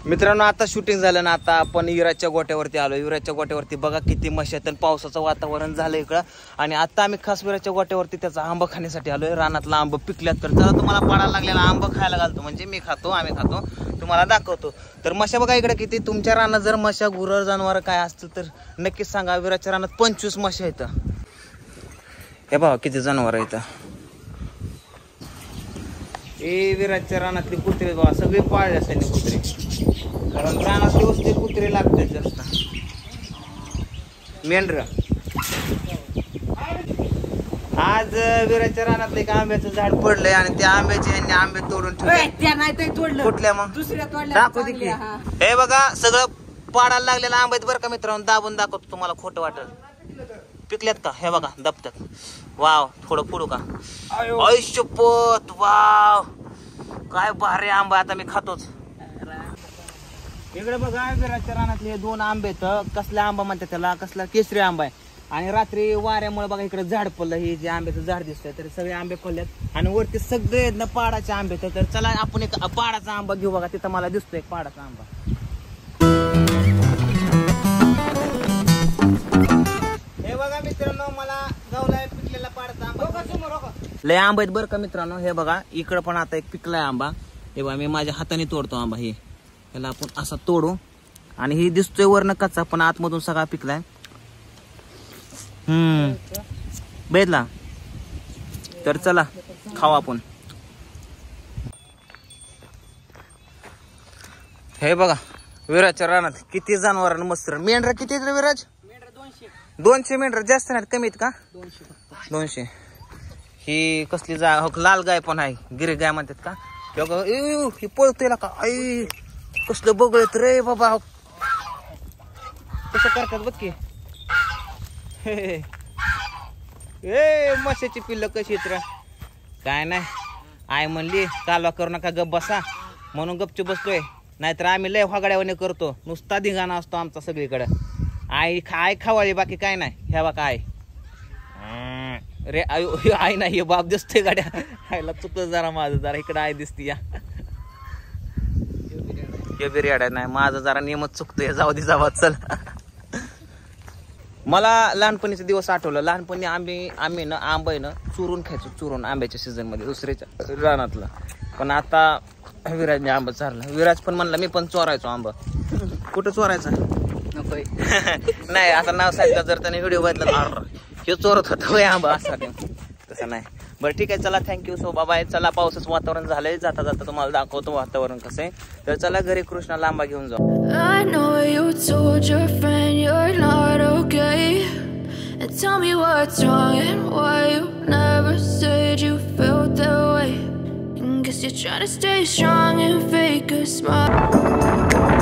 मित्रांनो आता शूटिंग झालं ना, आता आपण विराजच्या गोट्यावरती आलो. विराजच्या गोट्यावरती बघा किती मशी आहेत, पावसाचं वातावरण झालं इकडं. आणि आता आम्ही खास विराजच्या गोट्यावरती त्याचा आंबा खाण्यासाठी आलोय. रानातला आंबा पिकल्यात, तर चला तुम्हाला पाडायला लागलेला आंबा खायला घालतो. म्हणजे मी खातो, आम्ही खातो, तुम्हाला दाखवतो. तर मशा बघा इकडे किती. तुमच्या रानात जर मशा गुरं जनावर काय असतं तर नक्कीच सांगा. विराजच्या रानात 25 मशा आहेत. हे बघा किती जनावर आहेत. हे विराजच्या रानातली कुत्रे बघा, सगळे पाळले असेल कुत्रे, कारण रानातले वस्ती कुत्रे लागतात जास्त. मेंढर आज विराजच्या रानातलं एक आंब्याचं झाड पडलंय आणि त्या आंब्याचे यांनी आंबे तोडून ठेवले. कुठल्या मग दाखवू दे की. हे बघा सगळं पाडायला लागलेलं आंबे आहेत बरं का मित्रांनो. दाबून दाखवतो, तुम्हाला खोटं वाटेल. पिकल्यात का हे बघा, दबतात. वाव, थोडं पुढू का. आयुष्यपत, वाव काय भारी आंबा. आता मी खातोच. इकडे बघा विराजच्या रानातले 2 आंबे आहेत. कसला आंबा म्हणतात त्याला, कसला केसरी आंबा आहे. आणि रात्री वाऱ्यामुळे बघा इकडे झाड पडलं. हे जे आंब्याचं झाड दिसतंय तर सगळे आंबे पडल्यात आणि वरती सगळे ना पाडाचे आंबे. तर चला आपण एक पाडाचा आंबा घेऊ. बघा तिथं मला दिसतोय एक पाडाचा आंबा. हे बघा मित्रांनो, मला गावलाय पिकलेला पाडाचा आंबा. लय आंबा आहेत बरं का मित्रांनो. हे बघा इकडं पण आता एक पिकलाय आंबा. हे बघा मी माझ्या हाताने तोडतो आंबा. हे याला आपण असा तोडू आणि हे दिसतोय वरनं कच्चा पण आतमधून सगळा पिकलाय. बेदला. तर चला खाऊ आपण. हे बघा विराजच्या रानात किती जनावर मस्त. मेंढर किती आहेत रे विराज? 200 मेंढर. जास्त नाहीत, कमी आहेत का? 200. ही कसली लाल गाय पण आहे, गिरी गाय म्हणतात का. ही पळतोय का. आई कसलं बघत रे बाबा. कसं करतात बघ की. ए मशाची पिल्ल कशी येत रे. काय नाही, आई म्हणली कालवा करू नका, गप बसा, म्हणून गपचूप बसतोय. नाहीतर आम्ही लय वागड्यावाने करतो, नुसता धिंगाणा असतो आमचा सगळीकडे. आई खावाळी, बाकी काय नाही. ह्या बा काय रे आई नाही, बाप दिसतोय गाड्या. आईला चुकलं जरा माझं, जरा इकडे आई दिसती. या बिर्याड्या नाही, माझं जरा नियमच चुकतोय. जाऊ दे जावा चल. मला लहानपणीचे दिवस आठवलं. लहानपणी आम्ही ना आंबा ना चुरून खायचो, चुरून आंब्याच्या सीझन मध्ये दुसऱ्याच्या रानातला. पण आता विराजने आंबा चारला. विराज पण म्हणला मी पण चोरायचो आंबा. कुठं चोरायचा नको नाही, आता नाव सांगितलं जर त्याने व्हिडिओ बघितला हे चोरत होता आंबा असा. तसं नाही. बरं ठीक आहे, चला थँक्यू. सो बाबा. चला पावसाचं वातावरण झालंय, जाता जाता तुम्हाला दाखवतो वातावरण कसं आहे. तर चला घरी कृष्णाला आंबा घेऊन जाऊ. I know you told your friend you're not okay, and tell me what's wrong and why you never said you felt that way. And guess you're trying to stay strong and fake a smile.